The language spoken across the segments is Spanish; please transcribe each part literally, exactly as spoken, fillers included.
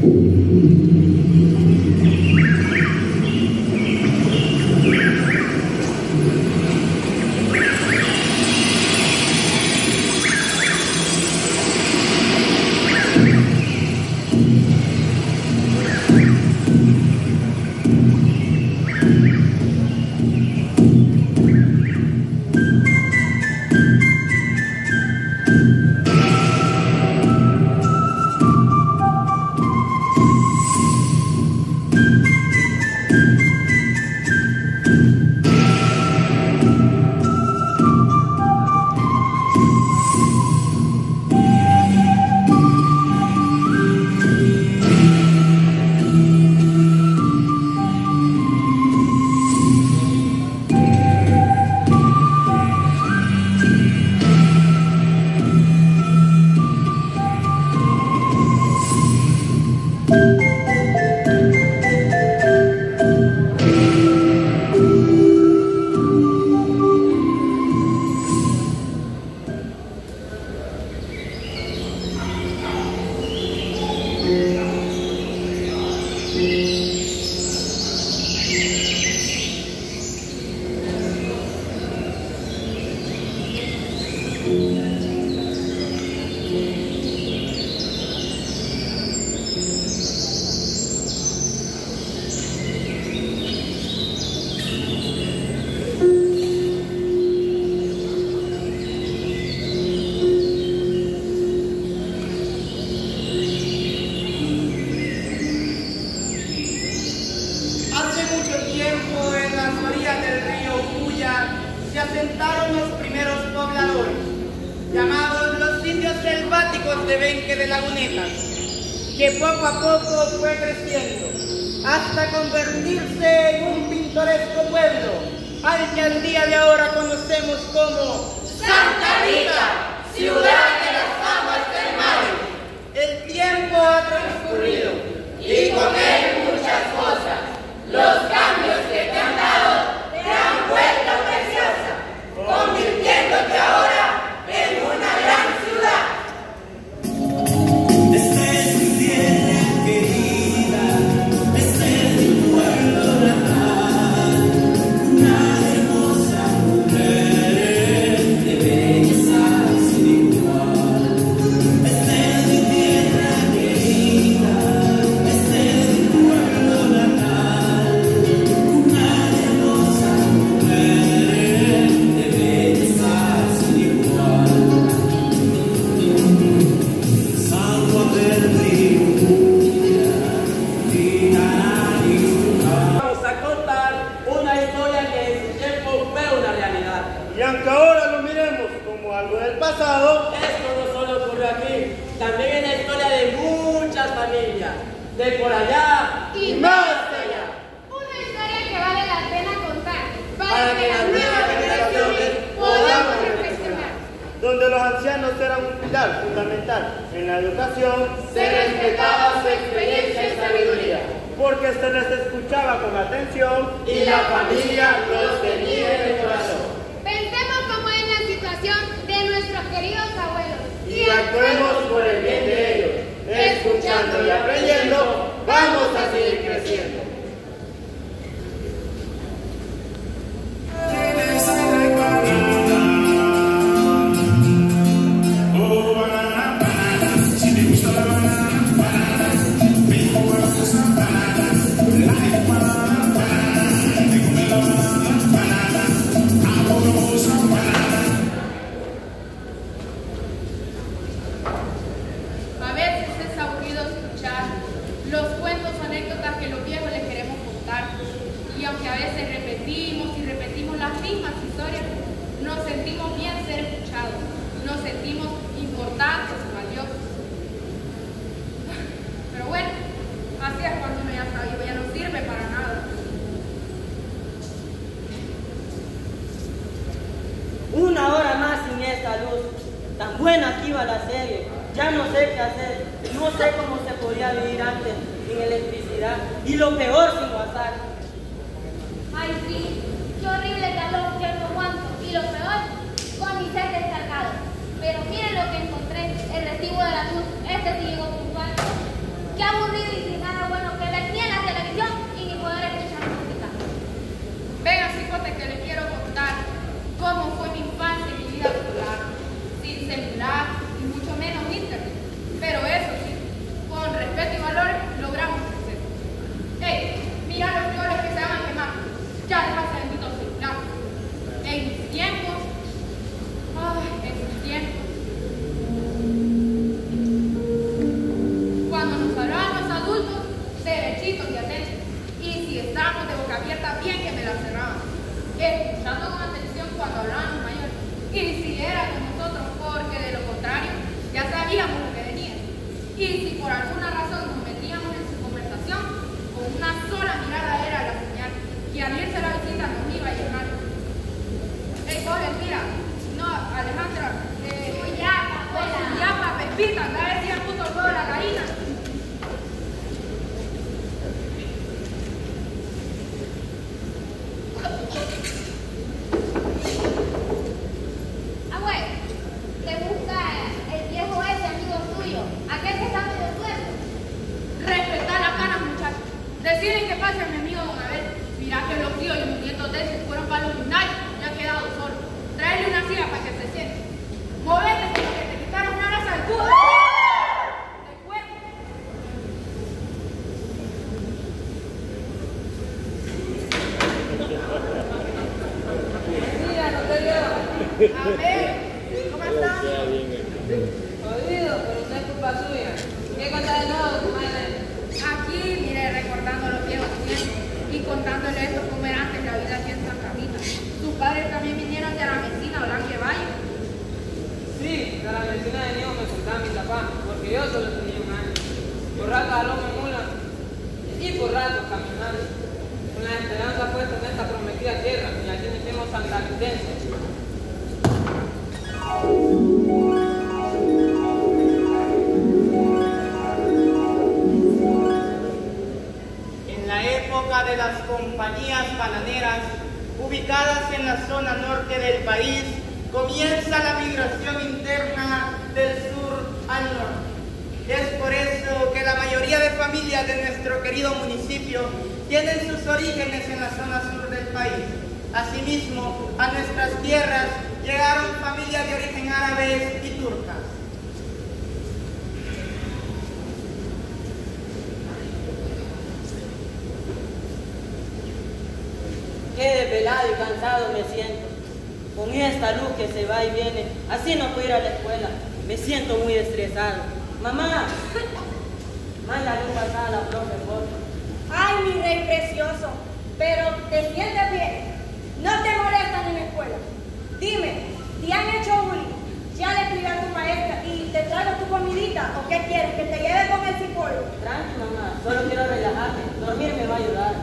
asentaron los primeros pobladores, llamados los indios selváticos de Benque de Lagunetas, que poco a poco fue creciendo hasta convertirse en un pintoresco pueblo al que al día de ahora conocemos como Santa Rita, ciudad de las aguas termales. El tiempo ha transcurrido y con él muchas cosas. Los cambios que te han dado te han vuelto preciosa, convirtiéndote ahora en una gran ciudad. Desde mi tierra querida, desde mi pueblo natal, una hermosa mujer de belleza sin igual. Desde mi tierra querida, desde mi pueblo natal, una hermosa mujer de belleza sin igual. Salvo del Vamos a contar una historia que en su tiempo fue una realidad. Y aunque ahora lo miremos como algo del pasado, Esto no solo ocurrió aquí, también es la historia de muchas familias, de por allá Y más allá. Una historia que vale la pena contar para, para que las nuevas generaciones podamos reflexionar. donde los ancianos eran un pilar fundamental en la educación, Se respetaba su experiencia y sabiduría, porque se les escuchaba con atención Y la familia los tenía en el corazón. Pensemos cómo es la situación de nuestros queridos abuelos y actuemos por el bien de ellos. Escuchando y aprendiendo, vamos a seguir creciendo. A veces es aburrido escuchar los cuentos o anécdotas que los viejos les queremos contar. Y aunque a veces repetimos y repetimos las mismas historias, nos sentimos bien ser escuchados, nos sentimos importantes y valiosos. Pero bueno, así es cuando uno ya está vivo, ya no sirve para nada. Una hora más sin esta luz. Tan buena que iba la serie. Ya no sé qué hacer. No sé cómo se podía vivir antes sin electricidad. Y lo peor sin WhatsApp. Ay, sí, qué horrible calor que no aguanto. Y lo peor, con mi set descargado. Pero miren lo que encontré, el recibo de la luz. Este sí llegó puntual. Qué aburrido y Y si por alguna razón nos metíamos en su conversación, con una sola mirada era la señal que al irse a la visita nos iba a llenar. ¡Ey, vos, Elvira! No, Alejandra. Eh, Suyapa, abuela. Suyapa, Pepita, a ver si ya puso el huevo la gallina. Abuela, ¿te busca el viejo ese amigo tuyo? Aquel que está medio tuerto. Respetar las canas, muchachos. Deciden que pase a mi amigo Don Abel. Mira que los tíos y los nietos de ese fueron para los lunares y ha quedado solo. Traerle una silla para que se siente. Movete como que te quitaron una brasa al culo. De cuerpo. Mira, no te llevo. A ver, ¿cómo están? Jodido, pero no es culpa suya. ¿Qué cuenta de nuevo, tu madre? Aquí, mire, recordando los viejos tiempos y contándole esto cómo era antes la vida aquí en San Camino. Sus padres también vinieron de la vecina Blanque Valle. Sí, de la medicina de niño me contaba mi papá, porque yo solo tenía un año. Por rato a lomo mula y por rato caminar. Con la esperanza puesta en esta prometida tierra, y aquí nos hicimos santalutenses. En la época de las compañías bananeras, ubicadas en la zona norte del país, comienza la migración interna del sur al norte. Es por eso que la mayoría de familias de nuestro querido municipio tienen sus orígenes en la zona sur del país. Asimismo, a nuestras tierras llegaron familias de origen árabes y turcas. Qué desvelado y cansado me siento. Con esta luz que se va y viene, así no puedo ir a la escuela. Me siento muy estresado. Mamá, manda luz pasada a la profe, por favor. Ay, mi rey precioso, pero te sientes bien. No te molestan en la escuela. Dime, ¿te han hecho bullying? Ya le escribí a tu maestra y te traigo tu comidita. ¿O qué quieres? ¿Que te lleve con el psicólogo? Tranqui, mamá, solo quiero relajarme. Dormir me va a ayudar.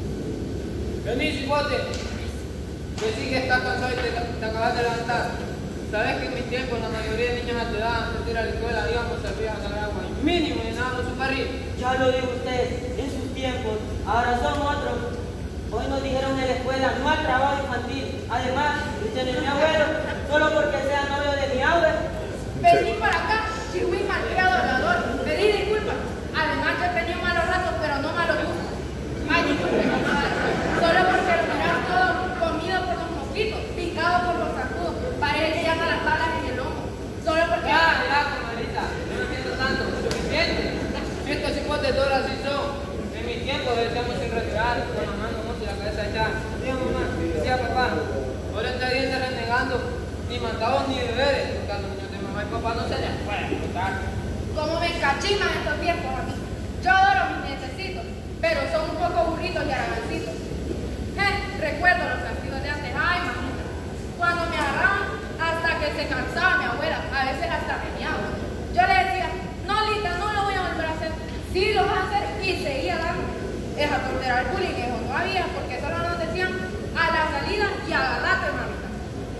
Vení, chicote. Que sí que estás cansado y te, te acabas de levantar. Sabes que en mi tiempo la mayoría de niños a tu edad antes de ir a la escuela íbamos a servir a sacar agua y mínimo llenábamos su barril. Ya lo dijo usted, en sus tiempos, ahora son otros. Hoy nos dijeron en la escuela no al trabajo infantil. Además, usted es mi abuelo, solo porque sea novio de mi abuelo. Vení para acá, si fui malcriado hablador. Pedí disculpas. Además, yo tenía malos ratos, pero no malos gustos. Ay, disculpe, compadre. Solo porque lo miraba todo comido por los mosquitos, picado por los zancudos, parecían a las balas en el lomo. Solo porque... Ya, ya, comadrita, no me siento tanto, suficiente. Si estos chicotes todos así son, en mi tiempo decíamos sin retirar, con la mano mucho y la cabeza echada. Decía mamá, decía papá, ahora está bien renegando, ni mandados ni deberes, porque a los niños de mamá y papá no se les puede contar. Como me encachiman estos tiempos a mí. Yo adoro mis nietecitos, pero son un poco burritos y aragancitos. Eh, recuerdo los castigos de antes, ay mamita, cuando me agarraban hasta que se cansaba mi abuela, a veces hasta me miaba. Yo le decía, no Lita, no lo voy a volver a hacer. Sí lo vas a hacer y seguía dando. Es a tolerar el bullying, eso no había, porque solo nos decían a la salida y agarrate, mamita.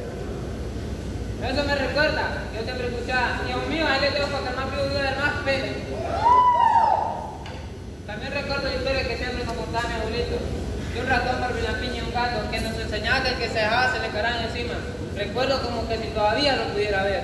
Eso me recuerda, yo siempre escuchaba, Dios mío, ahí le tengo para que el más vivo viva el más pene. También recuerdo la historia que siempre nos contaba mi abuelito, de un ratón, barbilampiña y un gato, que nos enseñaba que el que se dejaba se le caraban encima. Recuerdo como que si todavía lo pudiera ver.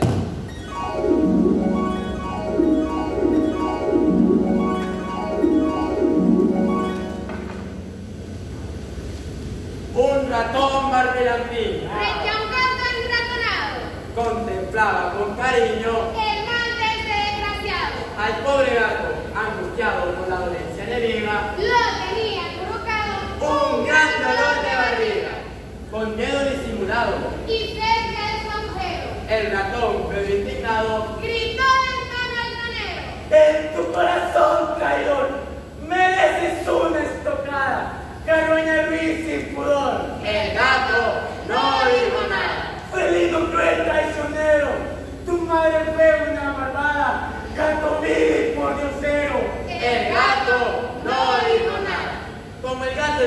Un ratón barbilampiño Frente a un gato enratonado, contemplaba con cariño el mal de ese desgraciado al pobre gato, angustiado por la dolencia enemiga, lo tenía acurrucado un gran dolor de barriga, con miedo disimulado. y cerca de su agujero El ratón, medio indignado, gritó en tono altanero: en tu corazón, traidor, mereces una estocada, carroña vil sin pudor. El gato no dijo nada. Felino cruel traicionero, tu madre fue una malvada, gato vil y por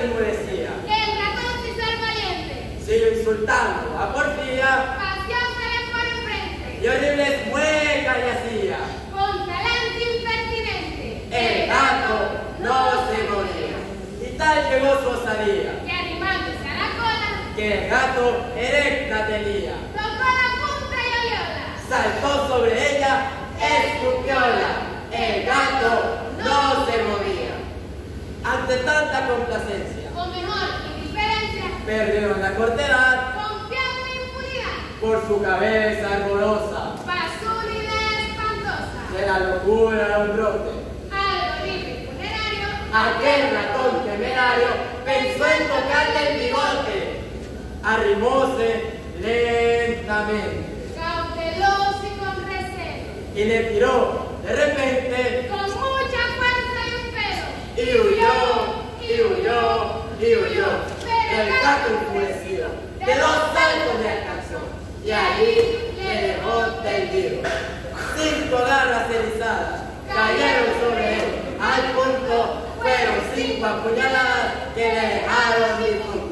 enmudecía. El ratón sin ser valiente. Sigue insultando a Porfía Pasión se le por enfrente. y horribles muecas le hacía. Con talante impertinente. El gato no se moría. Y tal llegó su osadía, Que arrimándose a la cola, que el gato erecta tenía. tocó la punta y oyóla. Saltó sobre ella, escupióla. El gato no se movía. Ante tanta complacencia, O mejor, indiferencia. perdieron la cortedad Confiando en impunidad. por su cabeza arborosa. Pasó una idea espantosa. De la locura un brote. Al horrible funerario. Aquel ratón temerario pensó en tocarle el bigote. Arrimóse lentamente Cauteloso y con recelo. y le tiró de repente Con mucha fuerza y un pelo. y huyó, y huyó, y huyó. El gato enfurecido de dos saltos le alcanzó y allí le dejó tendido. Cinco garras erizadas cayeron sobre él. Al punto fueron cinco apuñaladas que le dejaron difunto.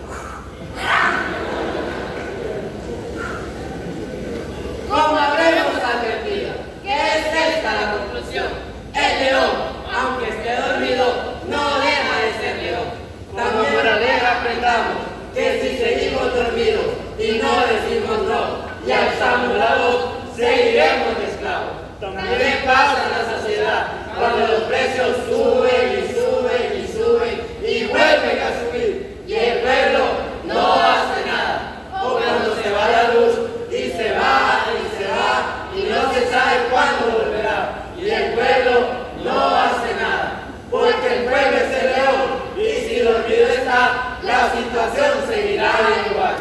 Como habremos advertido, que es esta la conclusión. El león, aunque esté dormido, no deja de ser león. También moraleja aprendamos que si seguimos dormidos y no decimos no y alzamos la voz, seguiremos de esclavos. También pasa en la sociedad cuando los precios suben y suben y suben y vuelven a subir y el pueblo no hace nada. O cuando se va la luz y se va y se va y no se sabe cuándo volverá y el pueblo no hace nada. Porque el pueblo es el león y si dormido está, la situación seguirá igual.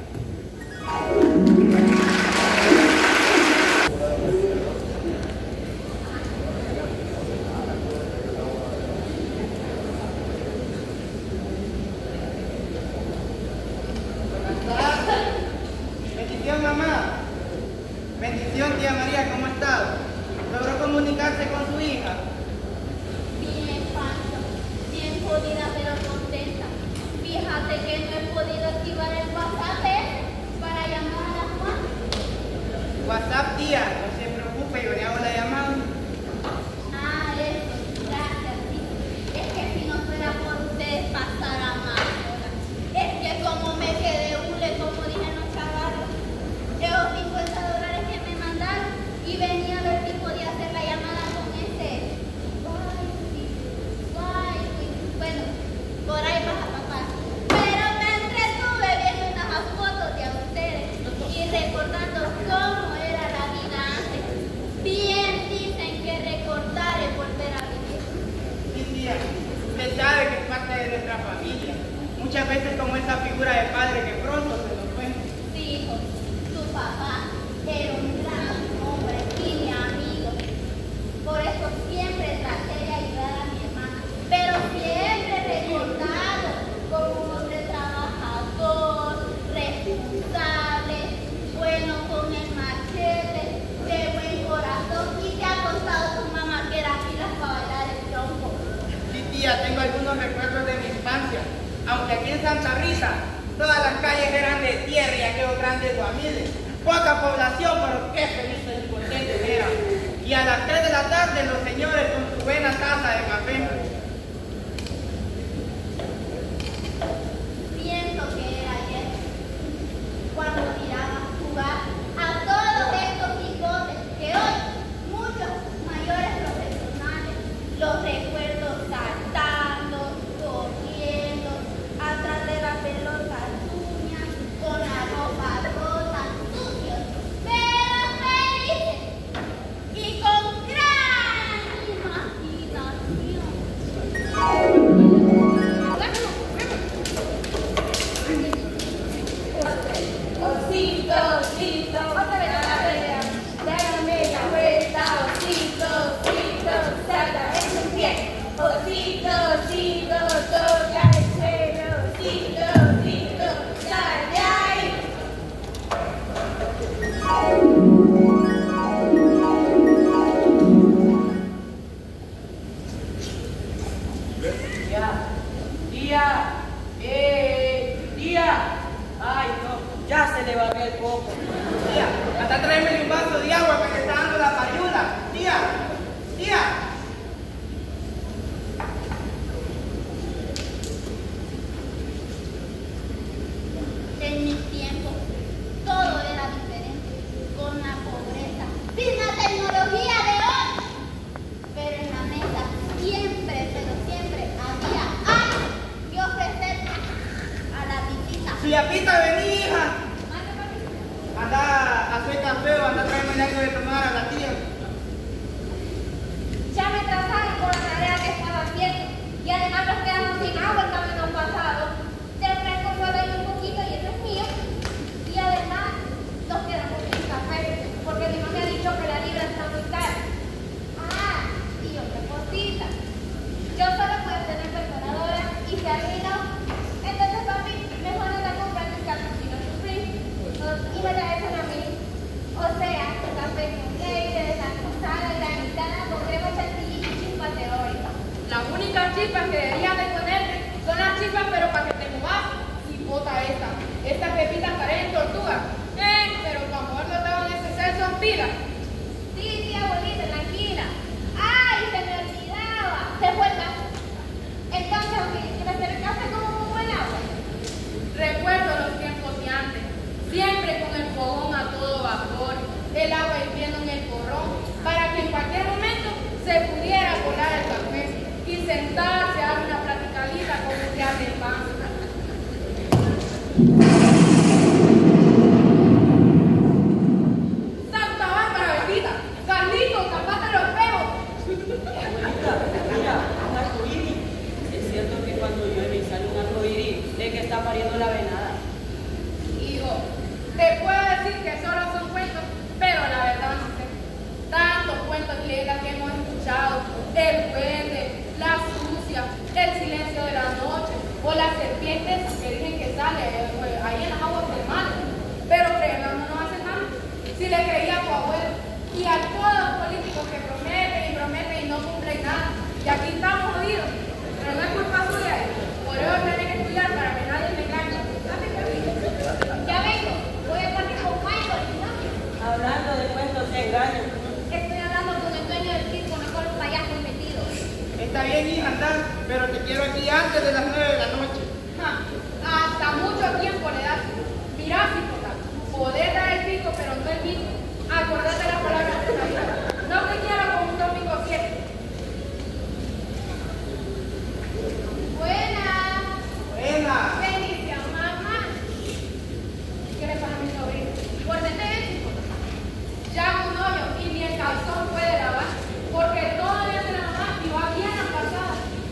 Bendición, mamá. Bendición, tía María, ¿cómo está? ¿Logró comunicarse con su hija? Bien, Pancho. Bien jodida, pero contenta. Fíjate que no he podido activar el WhatsApp ¿eh? para llamar a la Juan. WhatsApp, tía, no se preocupe, yo le hago la llamada. Ah, eso. Gracias, sí. Es que si no fuera por ustedes pasara más horas. Es que como me quedé hule, como dije en los chavarros, esos cincuenta dólares que me mandaron y venía a ver si podía hacer la llamada con ese. Wi-Fi, Wi-Fi. Bueno, por ahí vas a pasar. Pero me entretuve viendo unas fotos de a ustedes y recordando cómo era la vida antes. Bien dicen que recordar es volver a vivir. Sí, tía, usted sabe que es parte de nuestra familia. Muchas veces como esa figura de padre que pronto se nos fue. Sí, hijo, tu papá era un gran hombre y mi amigo. Por eso siempre traté de ayudar a mi hermana, pero siempre recordado como un hombre trabajador, responsable, bueno con el machete, de buen corazón y que ha costado tu mamá que era pilas para bailar el tronco. Sí, tía, tengo algunos recuerdos de mi infancia. Aunque aquí en Santa Rita todas las calles eran de tierra y aquellos grandes guamiles. Poca población, pero qué felices y contentes eran. Y a las tres de la tarde los señores con su buena taza de café. Siento que era ayer cuando miraba jugar a todos estos chicotes que hoy muchos mayores profesionales los recuerdo saltando, corriendo, atrás de la pelota tuña, con la ropa rota, sucios, pero felices y con gran Doña Pita, vení, hija. Anda a hacer café o anda a traerme algo de tomar a la tía. Ya me trazaron por la tarea que estaba haciendo y además nos quedamos sin agua el camino pasado. Te ofrezco solo ahí un poquito y eso es mío. Y además nos quedamos sin café porque mi mamá me ha dicho que la libra está muy cara. Ah, y otra cosita. Yo solo puedo tener perforadora y se arruinó. Entonces, papi, mejor anda a comprar el cappuccino Supreme y me traes a mí. O sea, café con leche, deslactosada, granitada, con crema chantilly y chispas de Oreo. Las únicas chispas que deberías de ponerte son las chispas, pero para que te muevas y bota esta. Estas pepitas parecen tortugas. Eh, pero tu amor no te va a necesidad, son pilas. Sí, sí, abuelita, tranquila. ¡Ay, se me olvidaba! Se fue el café. Entonces, aunque quieres hacer el café como un buen agua. Recuerdo los tiempos de antes, siempre con el fogón a todo vapor, el agua hirviendo en el porrón, para que en cualquier momento se pudiera colar el café y sentarse a dar una platicadita con un día de pan. ¡Santa Bárbara bendita! ¡Carlito, tapate los peos! Abuelita, mira, un arcoíris. Es cierto que cuando llueve y sale un arcoíris es que está pariendo la venada. Hijo, te puedo decir que solo son cuentos, pero la verdad no sé. Tantos cuentos y leyendas que hemos escuchado, el duende, la sucia, el silencio de la noche, o las serpientes que dicen que sale eh, ahí en las aguas termales. Pero creerlo no nos hace nada. Si le creía a tu abuelo y a todos los políticos que prometen y prometen y no cumplen nada, y aquí estamos jodidos, pero no es culpa suya. Por eso tienen que estudiar para que nadie me engañe. Ya vengo, voy a partir con Michael, ¿no? Hablando de cuentos de engaño. Estoy hablando con el dueño del circo, mejor un payaso metido. Está bien, hija, anda, pero te quiero aquí antes de las nueve de la noche. Ja, hasta mucho tiempo le das. Mirá, Cipota, poder dar el pico, pero no el pico. Acordate las palabras de esta vida. No te quiero como un domingo siete. Buenas. Buena. Bendición, mamá. ¿Qué le pasa a mi sobrino? Guárdate eso. Ya hago un hoyo y ni el calzón puede lavar, porque todo le hace la mamá y va bien aplastada.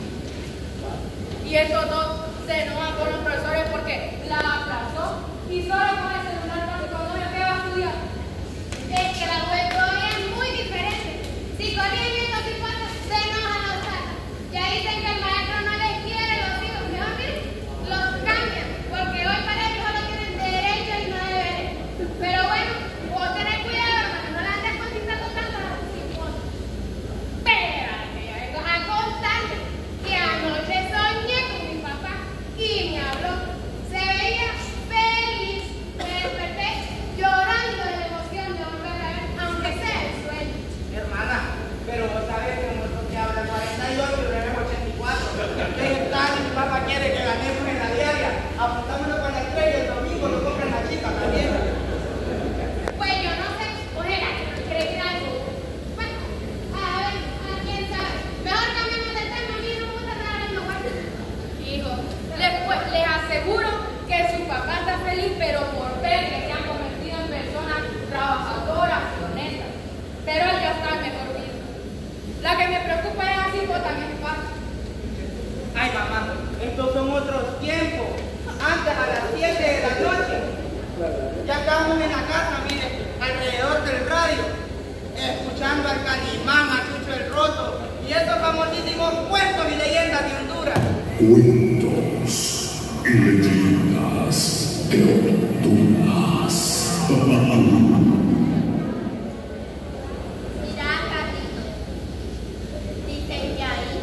Y estos dos se enojan con los profesores porque la aplazó y solo con el celular básico novio que va a estudiar. Es que la web hoy es muy diferente. Si corrían viendo si pasa, se enojan los sacan. Ya dicen que el maestro no les quiere los hijos. Mejor miren, los cambian, porque hoy para ellos solo tienen derechos y no deberes. Pero bueno, vos tenés cuidado, hermano, no la andes contestando tanto a los hijos. Espérate, ya vengo a contarte que anoche soñé con mi papá y me habló. Se veía feliz, me desperté llorando de la emoción de volver a ver, aunque sea el sueño. Hermana, pero vos sabés que nosotros que habla cuarenta y ocho y tenemos ochenta y cuatro. ¿Qué tal? Mi papá quiere que ganemos en la diaria. Apuntámonos con la estrella el domingo, lo compran la chica también. Pues yo no sé, ojera, ¿crees que algo? Bueno, a ver, a quién sabe. Mejor cambiamos de tema, a mí no me gusta nada en los huertos. Hijo, les, pues, les aseguro que su papá está feliz, pero por ver que se han convertido en personas trabajadoras y honestas. Pero él ya está en mejor vida. La que me preocupa es así, vos también me pasa. Ay, mamá, estos son otros tiempos. Antes a las siete de la noche. Ya estamos en la casa, mire, alrededor del radio, escuchando al Calimán, a Chucho el Roto y esos famosísimos cuentos y leyendas de Honduras. Cuentos y leyendas de Honduras. Mira, Carlito, dicen que ahí,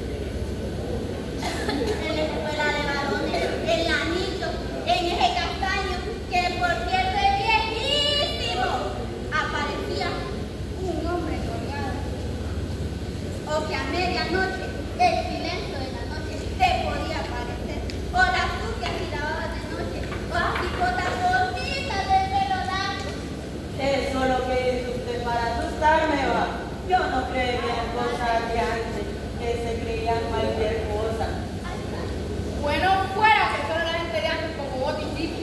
en la escuela de varones, el lanito, en ese castaño, que por cierto es viejísimo, aparecía un hombre colgado. O que a medianoche, el silencio de la noche, te podía aparecer. O las sucias y lavadas de noche, o las cipotas bonitas de pelo largo. Eso es lo que dice usted para asustarme, va. Yo no creería en cosas de antes, que se creían cualquier cosa. Bueno, fuera que solo la gente de antes como vos, discípulos.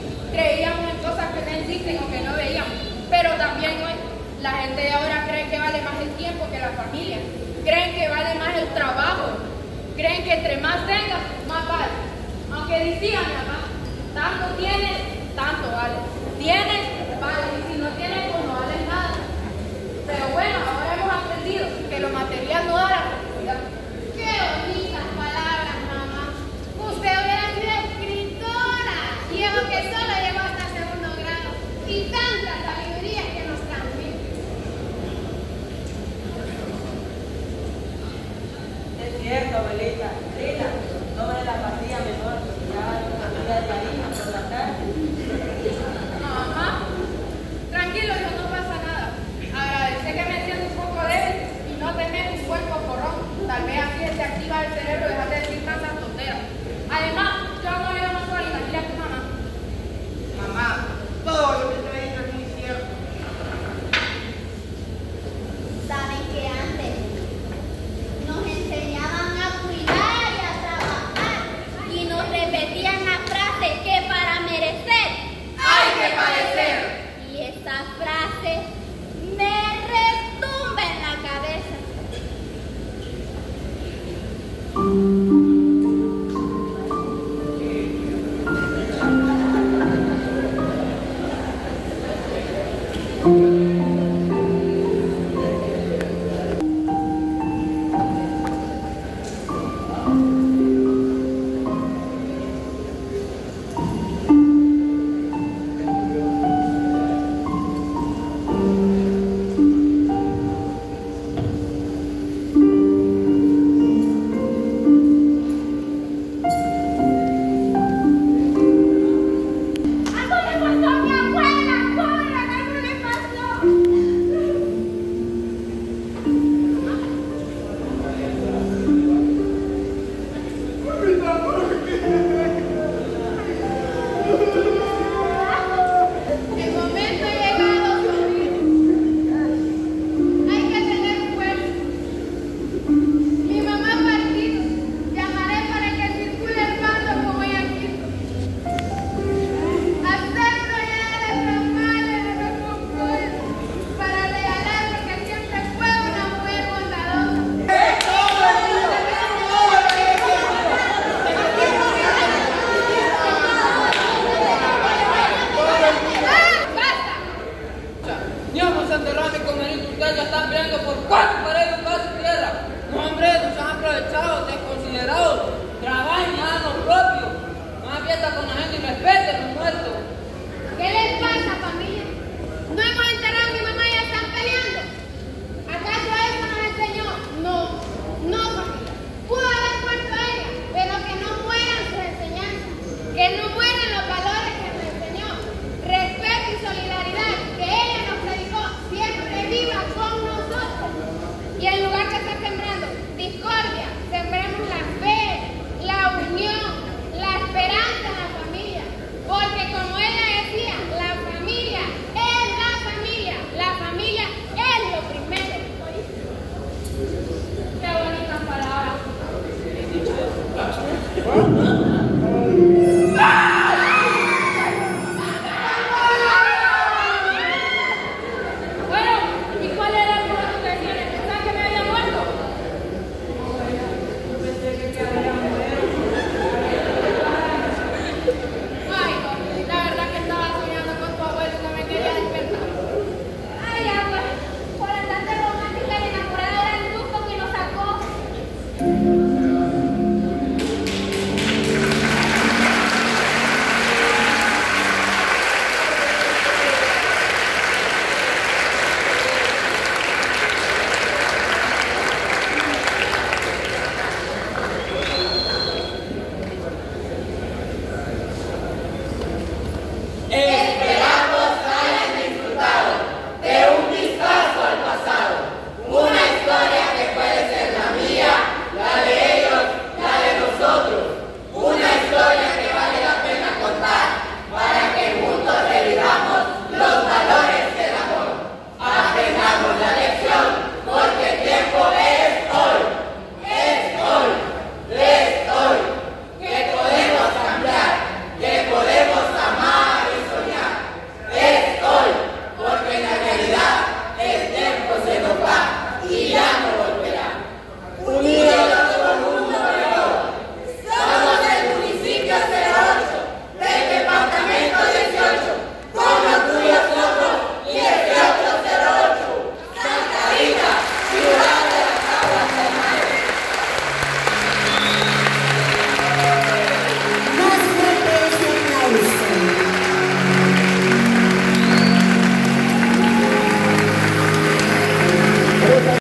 entre más tengas, más vale. Aunque decía mi mamá, tanto tienes, tanto vale. Tienes, vale, y si no tienes, pues no vales nada. Pero bueno, ahora hemos aprendido que lo material no da la felicidad. ¡Qué bonitas palabras, mamá! Usted hubiera sido escritora. Y eso que solo llegó hasta segundo grado. Y tanta sabiduría que nos transmite. Es cierto, abuelita. Rita, tome la pastilla mejor. Ya una pastilla de harina por la tarde. Mamá, tranquilo, hijo, no pasa nada. Agradece que me siento un poco débil y no tener un cuerpo corrón. Tal vez así se activa el cerebro y deja de decir tantas tonteras. Además, yo no le más solita, dile a tu mamá. Mamá, todo lo que te he dicho es muy cierto. Saben que antes nos enseñaban a cuidar y a trabajar y nos repetían la frase que para merecer ¡Hay que padecer! y esa frase me retumba en la cabeza.